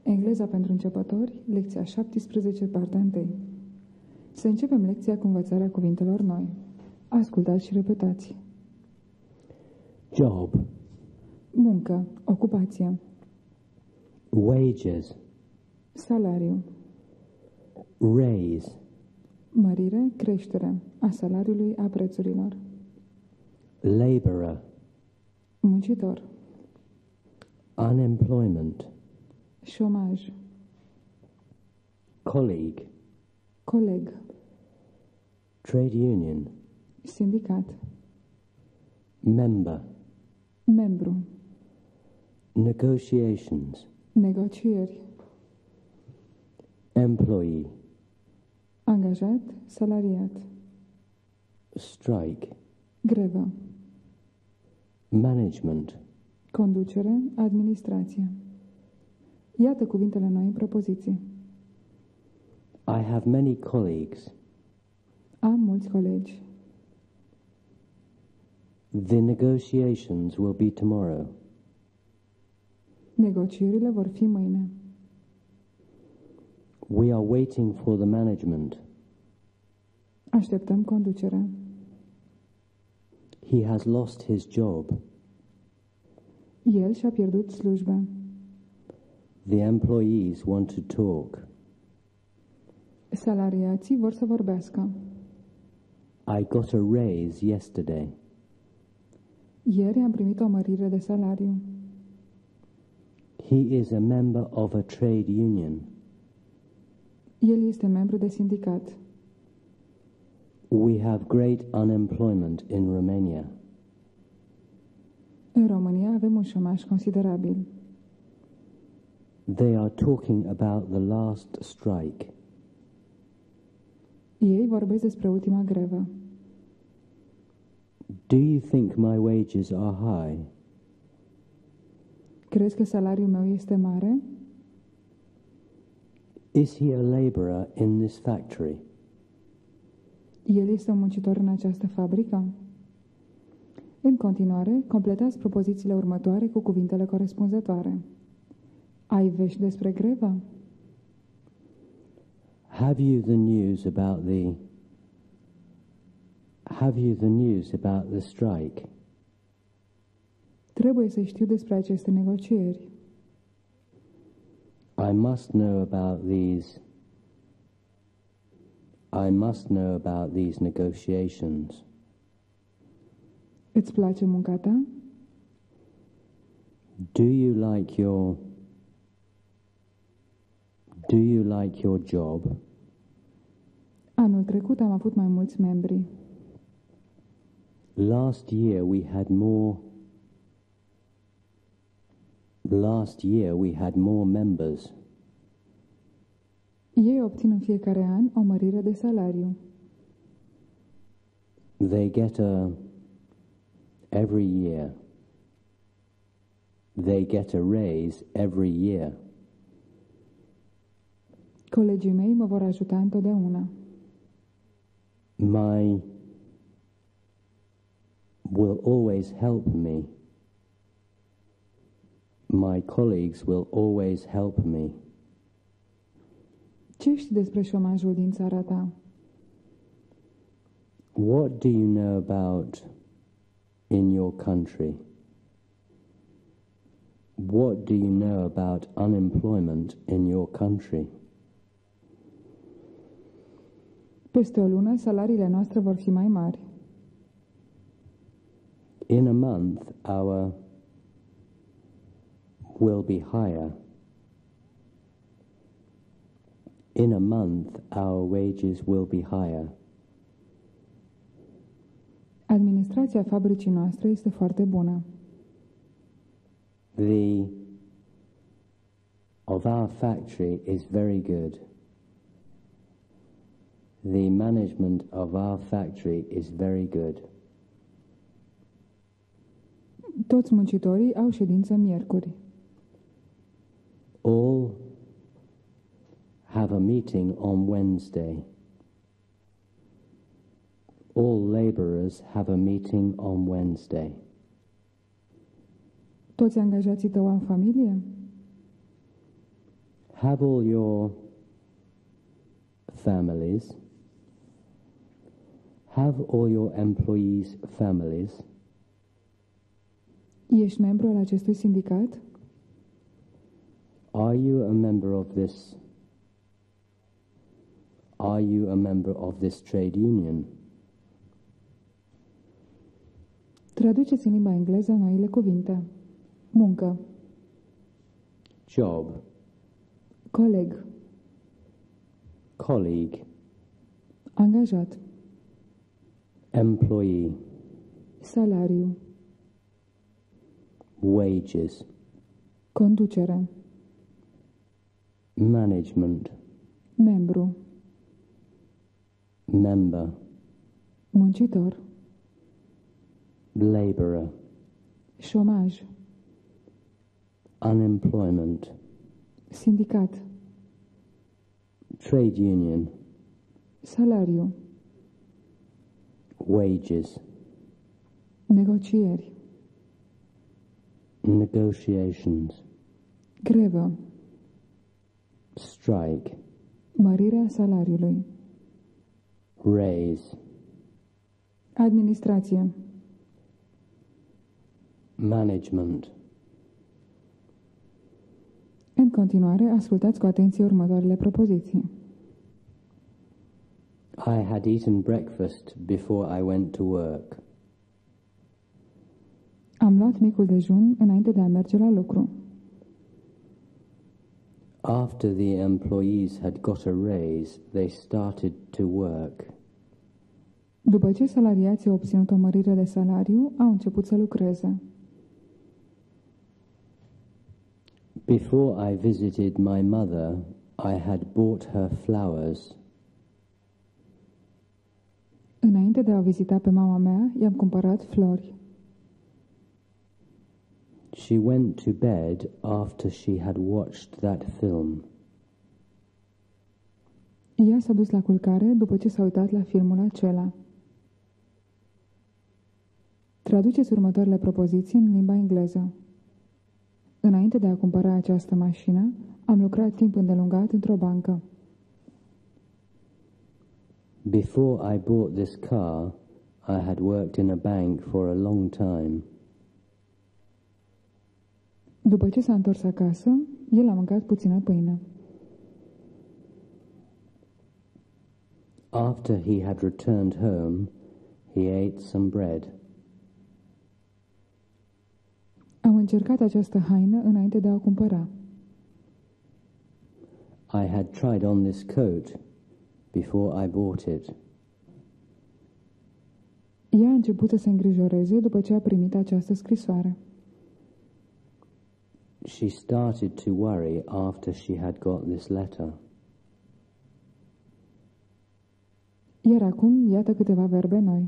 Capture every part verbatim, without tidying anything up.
Engleza pentru începători, lecția șaptesprezece, partea unu. Să începem lecția cu învățarea cuvintelor noi. Ascultați și repetați. Job, Muncă, ocupație, wages, salariu, raise, mărire, creștere, a salariului, a prețurilor, labourer, muncitor, unemployment, șomaj, colleague, coleg, trade union, sindicat, member, membru, negotiations, negocieri, employee, angajat, salariat, strike, grevă, management, conducere, administrație. Iată cuvintele noi în propoziții. I have many colleagues. Am mulți colegi. The negotiations will be tomorrow. Negocierile vor fi mâine. We are waiting for the management. Așteptăm conducerea. He has lost his job. El și-a pierdut slujba. The employees want to talk. Salariații vor să vorbească. I got a raise yesterday. Ieri am primit o mărire de salariu. He is a member of a trade union. El este membru de sindicat. We have great unemployment in Romania. În România avem un șomaj considerabil. They are talking about the last strike. Ei vorbesc despre ultima grevă. Do you think my wages are high? Crezi că salariul meu este mare? Is he a labourer in this factory? El este un muncitor în această fabrică? În continuare, completați propozițiile următoare cu cuvintele corespunzătoare. Ai vești despre grevă? Have you the news about the Have you the news about the strike? Trebuie să știu despre aceste negocieri. I must know about these I must know about these negotiations. Îți place munca ta? Do you like your Do you like your job? Anul trecut am avut mai mulți membri. Last year we had more Last year we had more members. Ei obțin în fiecare an o mărire de salariu. They get a every year. They get a raise every year. Colegii mei mă vor ajuta întotdeauna. My will always help me. My colleagues will always help me. Ce știi despre șomajul din țara ta? What do you know about in your country? What do you know about unemployment in your country? Peste o lună, salariile noastre vor fi mai mari. In a month, our will be higher. In a month, our wages will be higher. Administrația fabricii noastre este foarte bună. The of our factory is very good. The management of our factory is very good. Toți muncitorii au ședință miercuri. All have a meeting on Wednesday. All labourers have a meeting on Wednesday. Toți angajații tău au familie? Have all your families, have all your employees' families, Ești membru al acestui sindicat? are you a member of this Are you a member of this trade union? Traduceți în limba engleză noile cuvinte. Muncă, Job, coleg, colleague, angajat, employee, salariu, wages, conducere, management, membru, member, muncitor, labourer, șomaj, unemployment, sindicat, trade union, salariu, wages, negocieri, negotiations, grevă, strike, mărirea salariului, raise, administrație, management. În continuare, ascultați cu atenție următoarele propoziții. I had eaten breakfast before I went to work. Am luat micul dejun înainte de a merge la lucru. After the employees had got a raise, they started to work. După ce salariații au obținut o mărire de salariu, au început să lucreze. Before I visited my mother, I had bought her flowers. Înainte de a o vizita pe mama mea, i-am cumpărat flori. She went to bed after she had watched that film. Ea s-a dus la culcare după ce s-a uitat la filmul acela. Traduceți următoarele propoziții în limba engleză. Înainte de a cumpăra această mașină, am lucrat timp îndelungat într-o bancă. Before I bought this car, I had worked in a bank for a long time. După ce s-a întors acasă, el a mâncat puțină pâine. After he had returned home, he ate some bread. Am încercat această haină înainte de a o cumpăra. I had tried on this coat before I bought it. Ea a început să se îngrijoreze după ce a primit această scrisoare. She started to worry after she had got this letter. Iar acum, iată câteva verbe noi.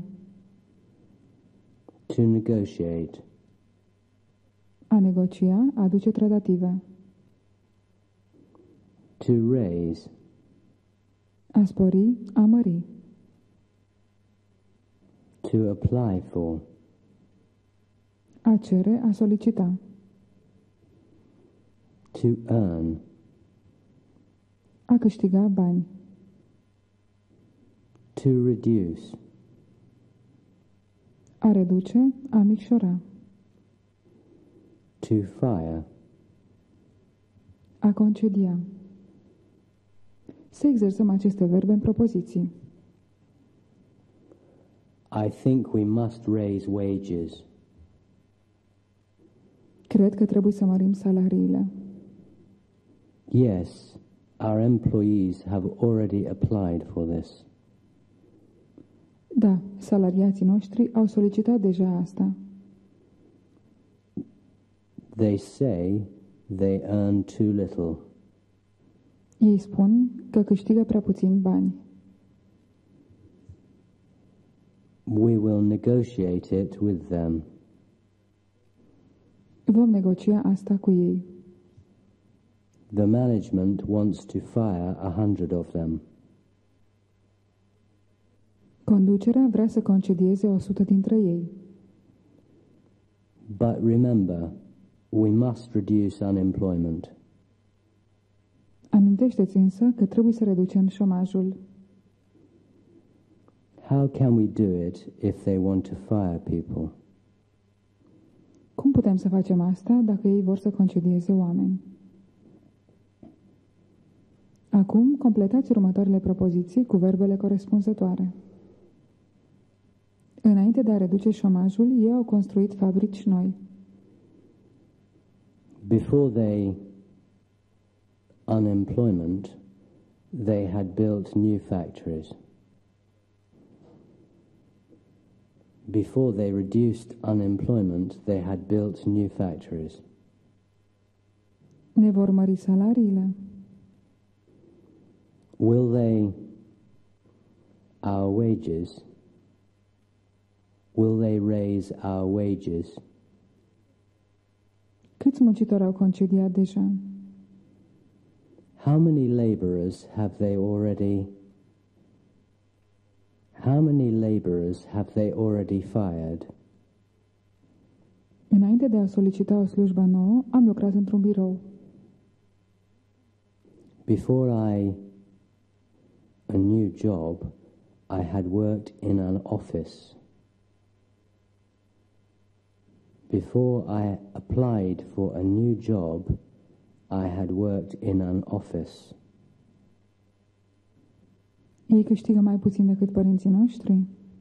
To negotiate, A negocia, a aduce tratative. to raise, A spori, a mări. to apply for, A cere, a solicita. to earn, A câștiga bani. to reduce, A reduce, a micșora. to fire, A concedia. Să exersăm aceste verbe în propoziții. I think we must raise wages. Cred că trebuie să mărim salariile. Yes, our employees have already applied for this. Da, salariații noștri au solicitat deja asta. They say they earn too little. Ei spun că câștigă prea puțin bani. We will negotiate it with them. Vom negocia asta cu ei. The management wants to fire a hundred of them. Conducerea vrea să concedieze o sută dintre ei. But remember, we must reduce unemployment. Amintește-ți însă că trebuie să reducem șomajul. How can we do it if they want to fire people? Cum putem să facem asta dacă ei vor să concedieze oameni? Acum, completați următoarele propoziții cu verbele corespunzătoare. Înainte de a reduce șomajul, ei au construit fabrici noi. Before they unemployment, they had built new factories. Before they reduced unemployment, they had built new factories. Ne vor mări salariile. Will they, our wages, will they raise our wages? Câți muncitori au concediat deja? How many labourers have they already How many labourers have they already fired? Înainte de a solicita o slujbă nouă, am lucrat într-un birou. Before I a new job, I had worked in an office. Before I applied for a new job, I had worked in an office. Ei câștigă mai puțin decât părinții noștri?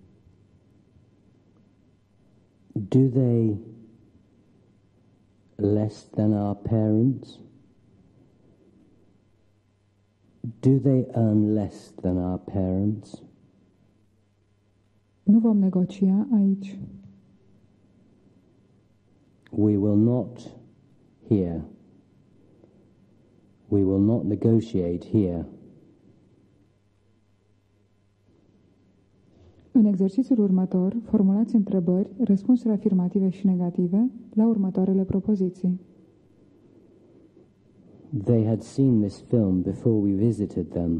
Do they less than our parents? Do they earn less than our parents? Nu vom negocia aici. We will not here. We will not negotiate here. În exercițiul următor, formulați întrebări, răspunsuri afirmative și negative la următoarele propoziții. They had seen this film before we visited them.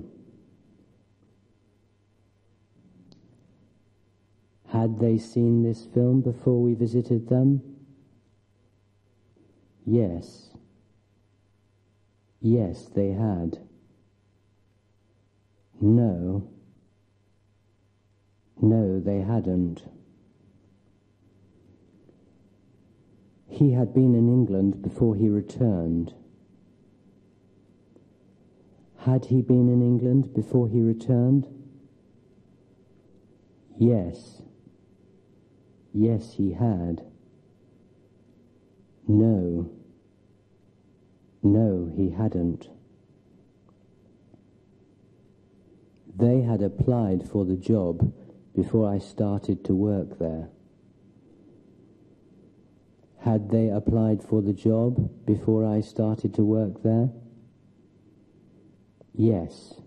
Had they seen this film before we visited them? Yes. Yes, they had. No. No, they hadn't. He had been in England before he returned. Had he been in England before he returned? Yes. Yes, he had. No. No, he hadn't. They had applied for the job before I started to work there. Had they applied for the job before I started to work there? Yes.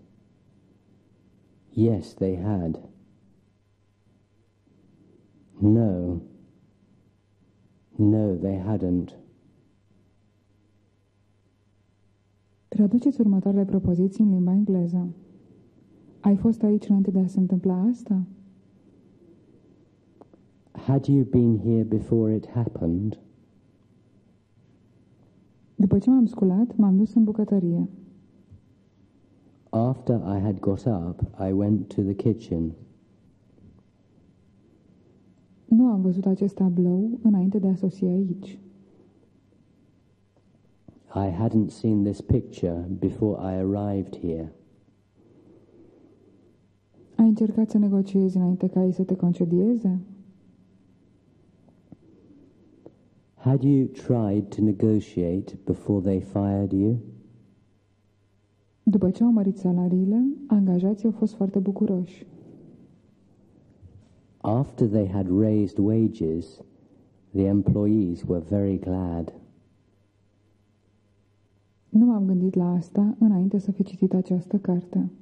Yes, they had. No. No, they hadn't. Traduceți următoarele propoziții în limba engleză. Ai fost aici înainte de a se întâmpla asta? Had you been here before it happened? După ce m-am sculat, m-am dus în bucătărie. After I had got up, I went to the kitchen. Nu am văzut acest tablou înainte de a sosi aici. I hadn't seen this picture before I arrived here. Ai încercat să negociezi înainte ca ei să te concedieze? Had you tried to negotiate before they fired you? După ce au mărit salariile, angajații au fost foarte bucuroși. After they had raised wages, the employees were very glad. Nu m-am gândit la asta înainte să fi citit această carte.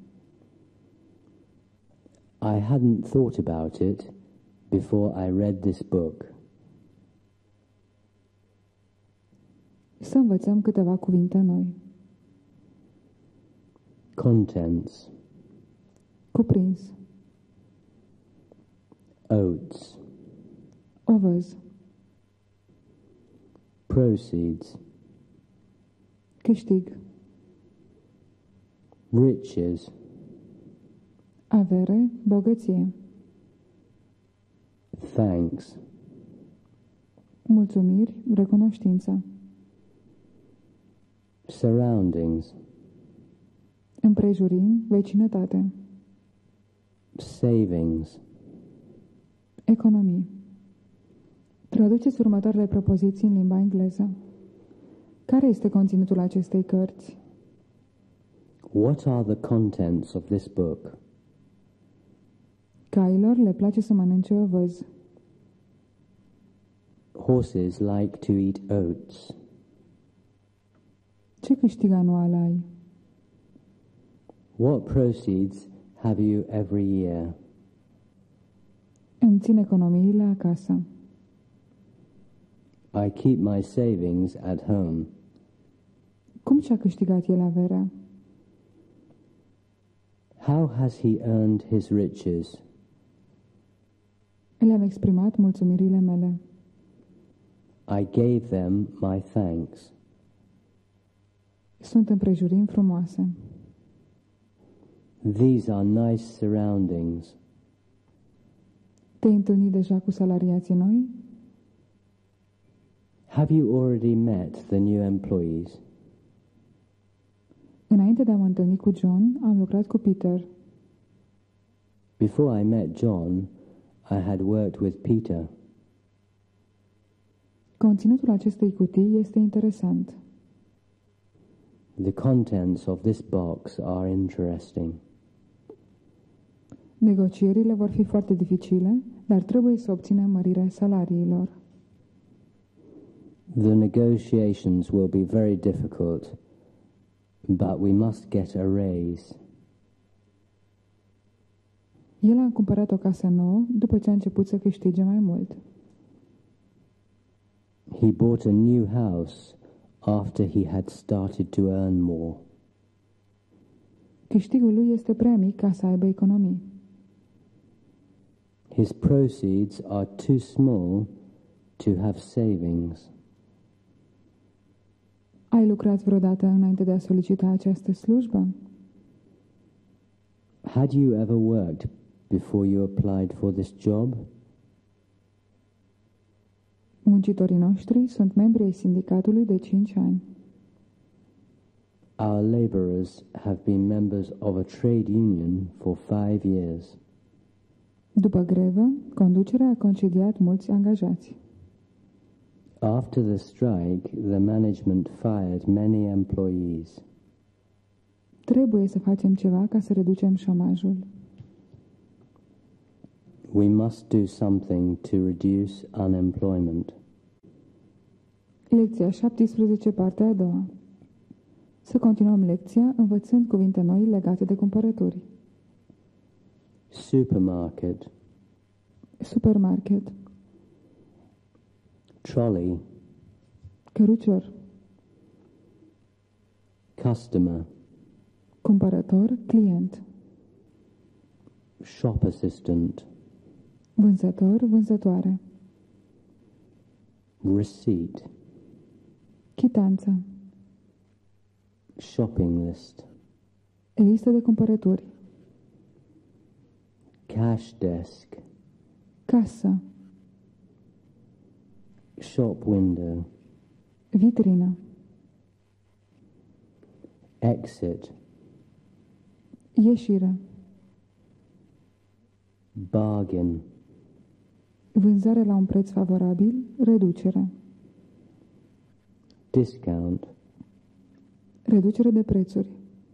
I hadn't thought about it before I read this book. Să învățăm câteva cuvinte noi. Contents. Cuprins. Oats. Ovăz. Proceeds. Câștig. Riches. Avere, bogăție. Thanks. Mulțumiri, recunoștință. Surroundings. Împrejurim, vecinătate. Savings. Economii. Traduceți următoarele propoziții în limba engleză. Care este conținutul acestei cărți? What are the contents of this book? Cailor le place să mănânce ovăz. Horses like to eat oats. Ce câștig anual ai? What proceeds have you every year? Îmi țin economiile acasă. I keep my savings at home. Cum și-a câștigat el averea? How has he earned his riches? Le-am exprimat mulțumirile mele. I gave them my thanks. Sunt împrejurimi frumoase. These are nice surroundings. Te-ai întâlnit deja cu salariații noi? Have you already met the new employees? Înainte de a mă întâlni cu John, am lucrat cu Peter. Before I met John, I had worked with Peter. Conținutul acestei cutii este interesant. The contents of this box are interesting. Negocierile vor fi foarte dificile, dar trebuie să obținem mărirea salariilor. The negotiations will be very difficult, but we must get a raise. El a cumpărat o casă nouă după ce a început să câștige mai mult. He bought a new house after he had started to earn more. Câștigul lui este prea mic ca să aibă economii. His proceeds are too small to have savings. Ai lucrat vreodată înainte de a solicita această slujbă? Had you ever worked before you applied for this job? Muncitorii noștri sunt membri ai sindicatului de cinci ani. Our labourers have been members of a trade union for five years. După grevă, conducerea a concediat mulți angajați. After the strike, the management fired many employees. Trebuie să facem ceva ca să reducem șomajul. We must do something to reduce unemployment. Lecția șaptesprezece, partea a doua. Să continuăm lecția învățând cuvinte noi legate de cumpărături. Supermarket. Supermarket. Trolley. Cărucior. Customer. Cumpărător, client. Shop assistant. Vânzător, vânzătoare. Receipt. Chitanță. Shopping list. Listă de cumpărături. Cash desk. Casă. Shop window. Vitrină. Exit. Ieșire. Bargain. Vânzare la un preț favorabil, reducere. Discount. Reducere de prețuri.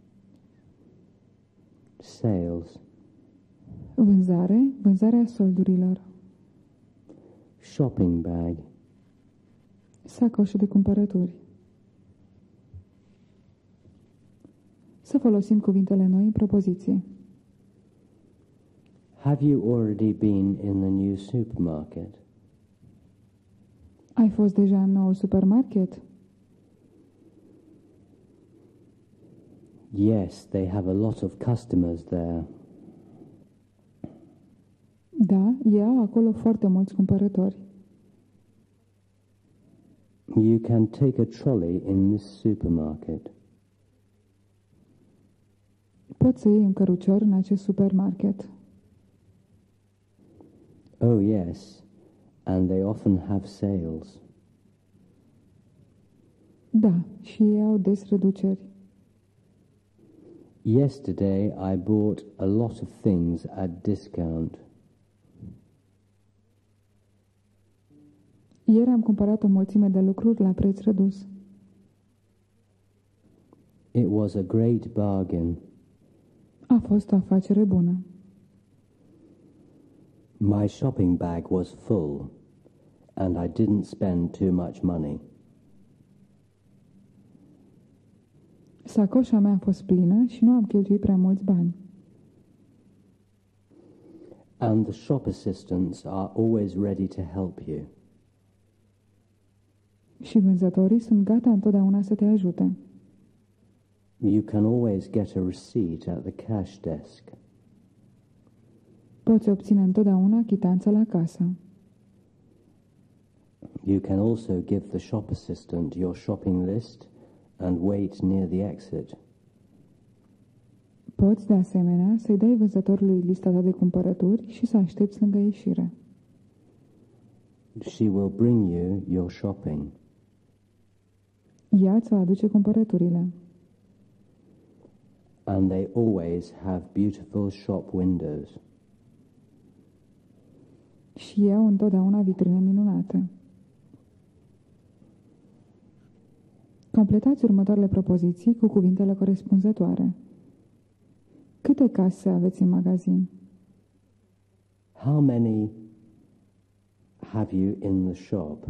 Sales. Vânzare, vânzarea soldurilor. Shopping bag. Sacoșă de cumpărături. Să folosim cuvintele noi în propoziție. Have you already been in the new supermarket? Ai fost deja în noul supermarket? Yes, they have a lot of customers there. Da, ei au acolo foarte mulți cumpărători. You can take a trolley in this supermarket. Poți să iei un cărucior în acest supermarket. Oh, yes, and they often have sales. Da, și ei au des reduceri. Yesterday I bought a lot of things at discount. Ieri am cumpărat o mulțime de lucruri la preț redus. It was a great bargain. A fost o afacere bună. My shopping bag was full, and I didn't spend too much money. Sacoșa mea a fost plină și nu am cheltuit prea mulți bani. And the shop assistants are always ready to help you. Și vânzătorii sunt gata întotdeauna să te ajute. You can always get a receipt at the cash desk. Poți obține întotdeauna chitanța la casă. You can also give the shop assistant your shopping list and wait near the exit. Poți, de asemenea, să-i dai vânzătorului lista ta de cumpărături și să aștepți lângă ieșire. She will bring you your shopping. Ea îți va aduce cumpărăturile. And they always have beautiful shop windows. Și eu întotdeauna vitrine minunate. Completați următoarele propoziții cu cuvintele corespunzătoare. Câte case aveți în magazin? How many have you in the shop?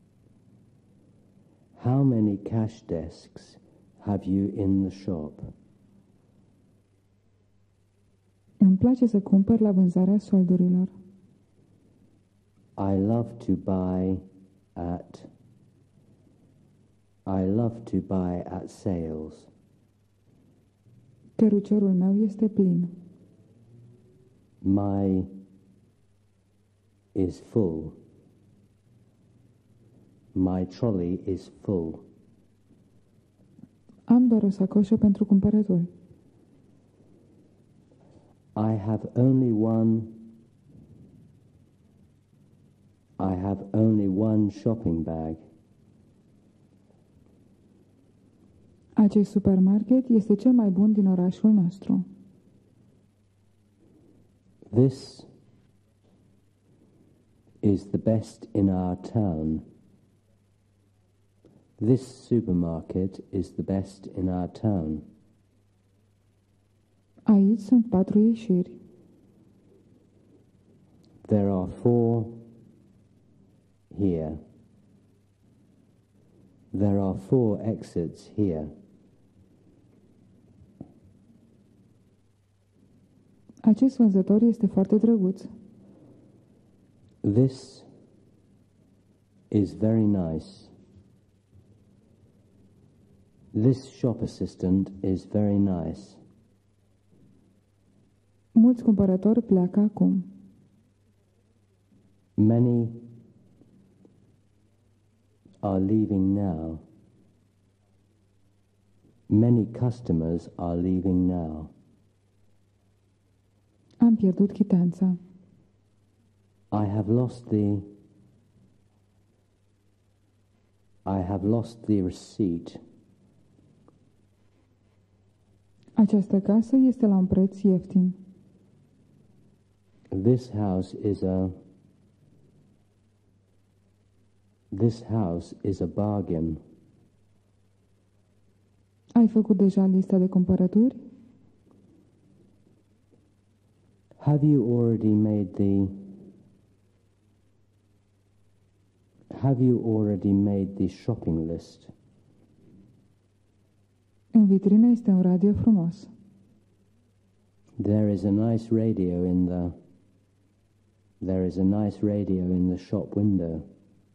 How many cash desks have you in the shop? Îmi place să cumpăr la vânzarea soldurilor. I love to buy at I love to buy at sales. Căruciorul meu este plin. My is full. My trolley is full. Am doar o sacoșă pentru cumpărături. I have only one I have only one shopping bag. Acest supermarket este cel mai bun din orașul nostru. This is the best in our town. This supermarket is the best in our town. Aici sunt patru ieșiri. There are four here. There are four exits here. Acest vânzător este foarte drăguț. This is very nice. This shop assistant is very nice. Mulți cumpărători pleacă acum. Many are leaving now. Many customers are leaving now. Am pierdut chitanța. I have lost the I have lost the receipt. Această casă este la un preț ieftin. This house is a This house is a bargain. Ai făcut deja lista de cumpărături? Have you already made the Have you already made the shopping list? În vitrină este un radio frumos. There is a nice radio in the There is a nice radio in the shop window.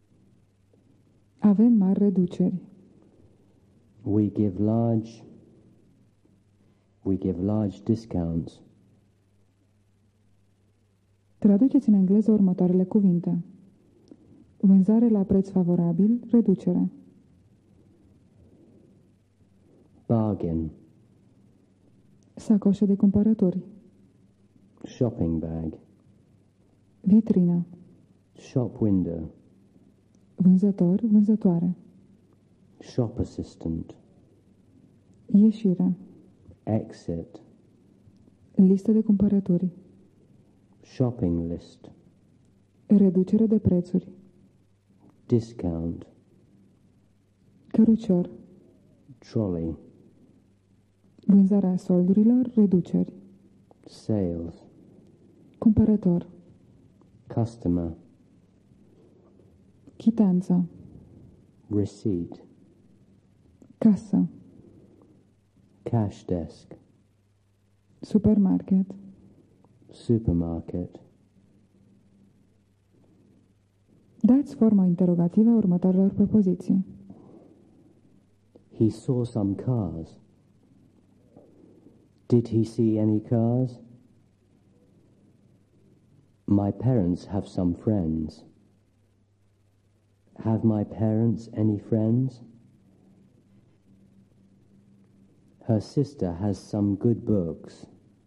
Avem mari reduceri. We give large We give large discounts. Traduceți în engleză următoarele cuvinte. Vânzare la preț favorabil, reducere. Sacoșă de cumpărături. Shopping bag. Vitrină. Shop window. Vânzător, vânzătoare. Shop assistant. Ieșire. Exit. Listă de cumpărături. Shopping list. Reducere de prețuri. Discount. Cărucior. Trolley. Vânzarea soldurilor, reduceri. Sales. Cumpărător. Customer. Chitanță. Receipt. Casă. Cash desk. Supermarket. Supermarket. Dați forma interogativă a următoarelor propoziții. He saw some cars. Did he see any cars? My parents have some friends. Have my parents any friends? Her sister has some good books.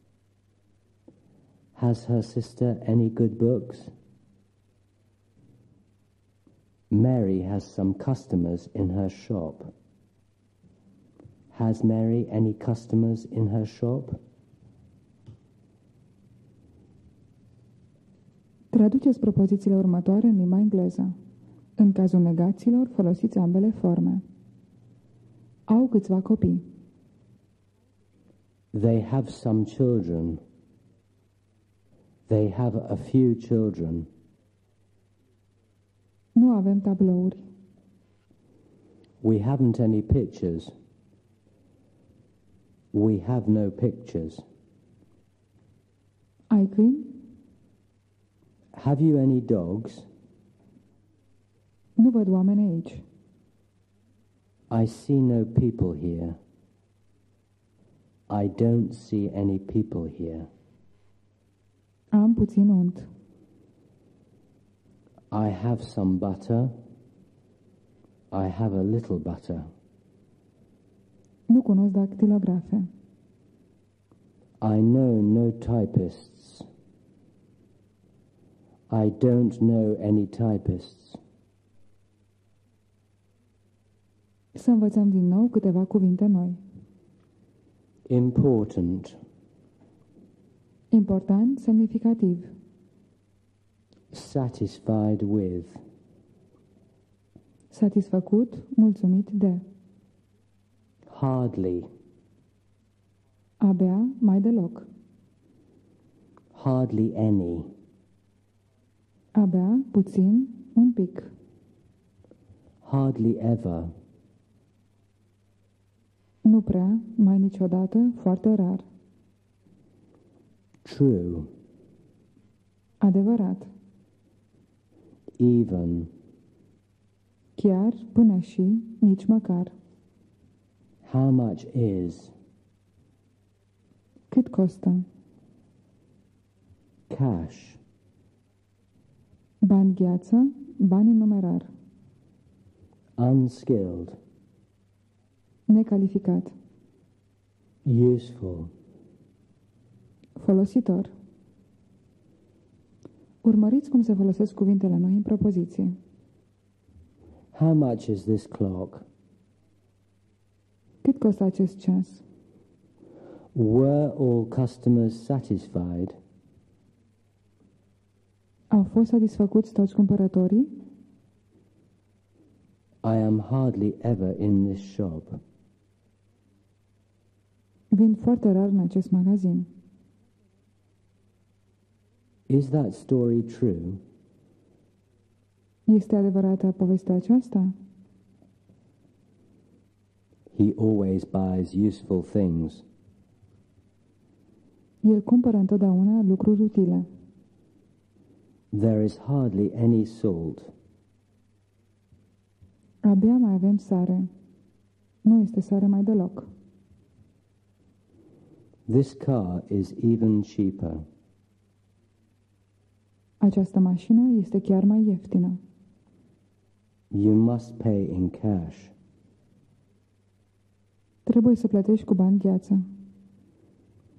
Has her sister any good books? Mary has some customers in her shop. Has Mary any customers in her shop? Traduceți propozițiile următoare în limba engleză. În cazul negațiilor, folosiți ambele forme. Au câțiva copii. They have some children. They have a few children. Nu avem tablouri. We haven't any pictures. We have no pictures. Ai câini? Have you any dogs? Nu văd oameni aici. I see no people here. I don't see any people here. Am puțin unt. I have some butter. I have a little butter. Nu cunosc dactilografe. I know no typists. I don't know any typists. Să învățăm din nou câteva cuvinte noi. Important. Important, semnificativ. Satisfied with. Satisfăcut, mulțumit de. Hardly. Abia, mai deloc. Hardly any. Abia, puțin, un pic. Hardly ever. Nu prea, mai niciodată, foarte rar. True. Adevărat. Even. Chiar, până și, nici măcar. How much is? Cât costă? Cash. Bani gheață, bani în numerar. Unskilled. Necalificat. Useful. Folositor. Urmăriți cum se folosesc cuvintele noi în propoziție. How much is this clock? Cât costă acest ceas? Were all customers satisfied? Au fost satisfăcuți toți cumpărătorii? I am hardly ever in this shop. Vin foarte rar în acest magazin. Is that story true? Este adevărată povestea aceasta? He always buys useful things. El cumpără întotdeauna lucruri utile. There is hardly any salt. Abia mai avem sare. Nu este sare mai deloc. This car is even cheaper. Această mașină este chiar mai ieftină. You must pay in cash. Trebuie să plătești cu bani gheață.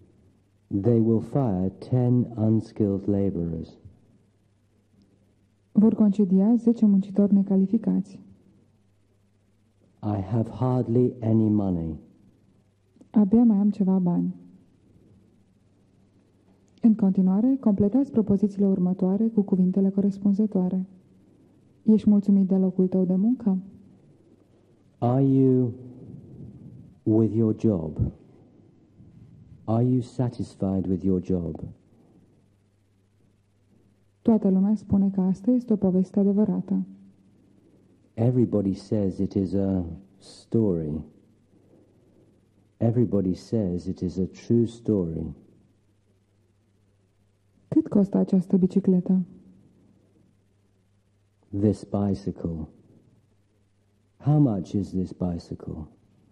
They will fire ten unskilled laborers. Vor concedia zece muncitori necalificați. I have hardly any money. Abia mai am ceva bani. În continuare, completați propozițiile următoare cu cuvintele corespunzătoare. Ești mulțumit de locul tău de muncă? Are you with your job? Are you satisfied with your job? Toată lumea spune că asta este o poveste adevărată. Everybody says it is a story. Everybody says it is a true story. Cât costă această bicicletă? This bicycle. How much is this bicycle?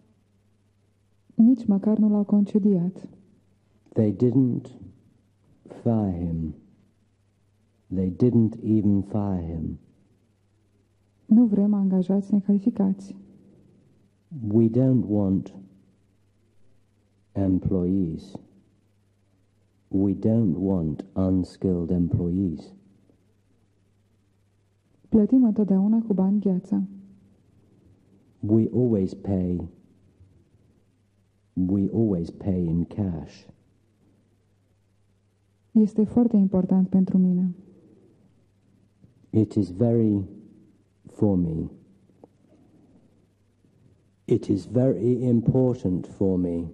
Nici măcar nu l-au concediat. They didn't fire him. They didn't even fire him. Nu vrem angajați necalificați. We don't want employees. We don't want unskilled employees. Plătim întotdeauna cu bani gheață. We always pay. We always pay in cash. Este foarte important pentru mine. It is very for me. It is very important for me.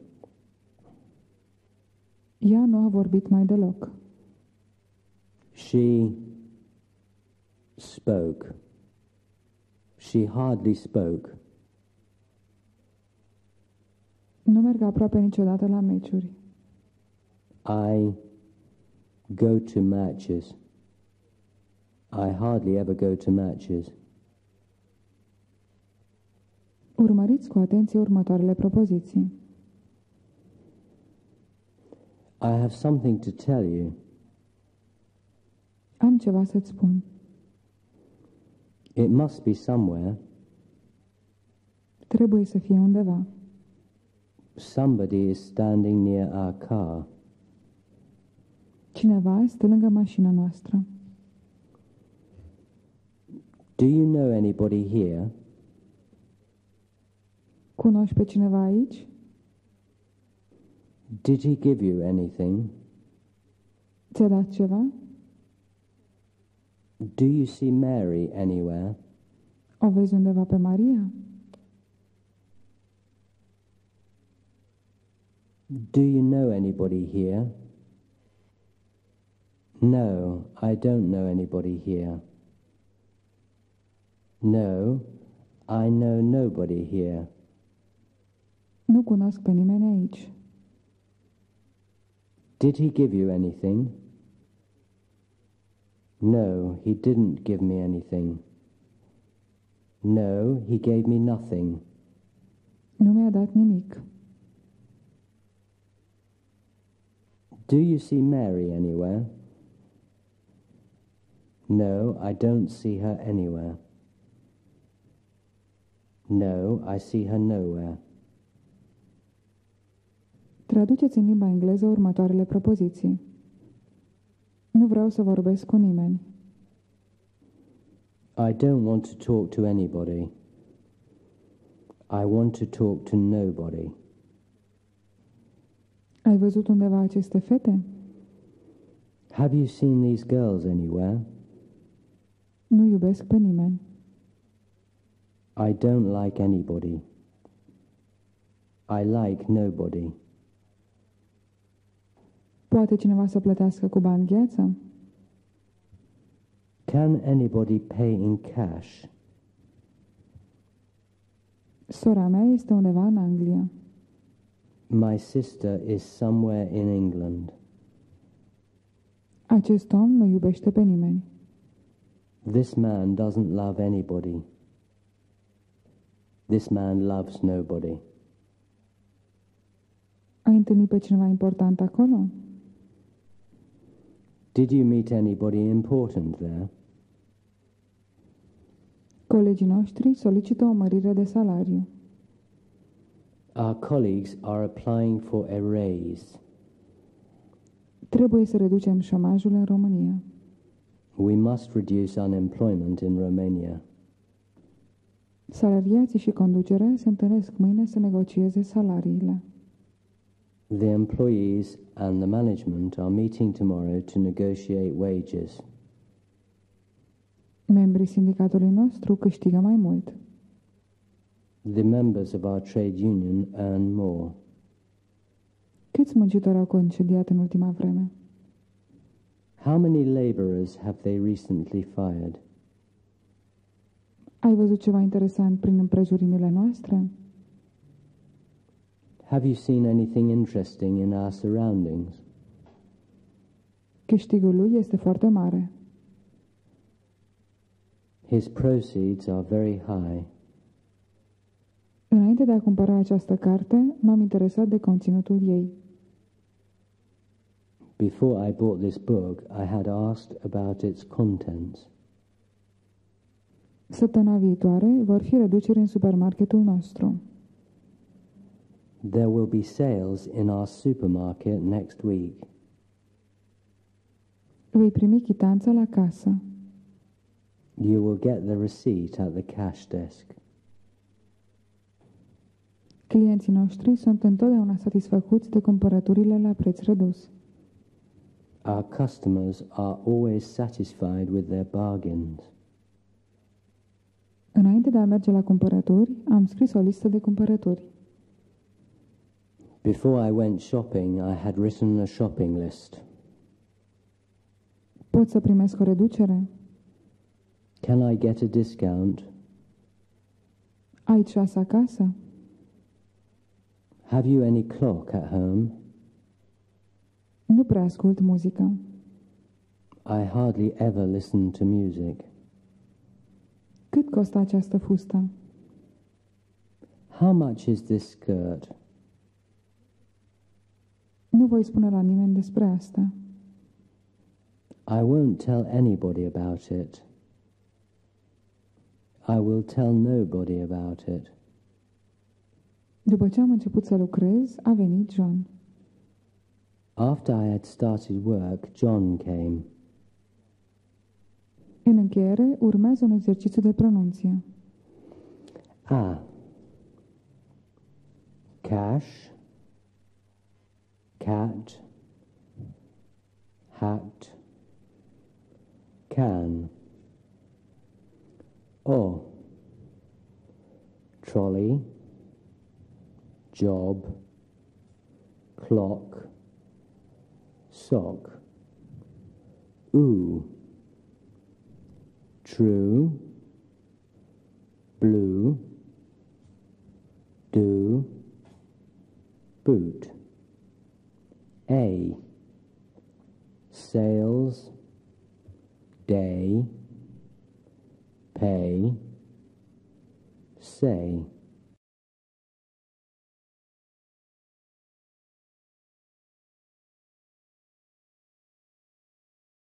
Ea nu a vorbit mai deloc. She spoke. She hardly spoke. Nu merg aproape niciodată la meciuri. I go to matches. I hardly ever go to matches. Urmăriți cu atenție următoarele propoziții. I have something to tell you. Am ceva să-ți spun. It must be somewhere. Trebuie să fie undeva. Somebody is standing near our car. Cineva stă lângă mașina noastră. Do you know anybody here? Cunoști pe cineva aici? Did he give you anything? Ți-a dat ceva? Do you see Mary anywhere? O vezi undeva pe Maria? Do you know anybody here? No, I don't know anybody here. No, I know nobody here. Nu cunosc pe nimeni aici. Did he give you anything? No, he didn't give me anything. No, he gave me nothing. Nu mi-a dat nimic. Do you see Mary anywhere? No, I don't see her anywhere. No, I see her nowhere. Traduceți în limba engleză următoarele propoziții. Nu vreau să vorbesc cu nimeni. I don't want to talk to anybody. I want to talk to nobody. Ai văzut undeva aceste fete? Have you seen these girls anywhere? Nu iubesc pe nimeni. I don't like anybody. I like nobody. Poate cineva să plătească cu bani gheață? Can anybody pay in cash? Sora mea este undeva în Anglia. My sister is somewhere in England. Acest om nu iubește pe nimeni. This man doesn't love anybody. This man loves nobody. Ai întâlnit pe cineva important acolo? Did you meet anybody important there? Colegii noștri solicită o mărire de salariu. Our colleagues are applying for a raise. Trebuie să reducem șomajul în România. We must reduce unemployment in Romania. Salariații și conducerea se întâlnesc mâine să negocieze salariile. The employees and the management are meeting tomorrow to negotiate wages. Membrii sindicatului nostru câștigă mai mult. The members of our trade union earn more. Câți muncitori au concediat în ultima vreme? How many labourers have they recently fired? Ai văzut ceva interesant prin împrejurimile noastre? Have you seen anything interesting in our surroundings? Câștigul lui este foarte mare. His proceeds are very high. Înainte de a cumpăra această carte, m-am interesat de conținutul ei. Before I bought this book, I had asked about its contents. Săptămâna viitoare vor fi reduceri în supermarketul nostru. There will be sales in our supermarket next week. Vei primi chitanța la casă. You will get the receipt at the cash desk. Clienții noștri sunt întotdeauna satisfăcuți de cumpărăturile la preț redus. Our customers are always satisfied with their bargains. Înainte de a merge la cumpărături, am scris o listă de cumpărături. Before I went shopping, I had written a shopping list. Pot să primesc o reducere? Can I get a discount? Ai ceas acasă? Have you any clock at home? Nu prea ascult muzică. I hardly ever listen to music. Cât costă această fustă? How much is this skirt? Nu voi spune la nimeni despre asta. I won't tell anybody about it. I will tell nobody about it. După ce am început să lucrez, a venit John. After I had started work, John came. În încheiere, urmează un exercițiu de pronunție. Ah. Cash. Cat. Hat. Can. O. Trolley. Job. Clock. Sock. Ooh. True. Blue. Do. Boot. A. Sales. Day. Pay. Say.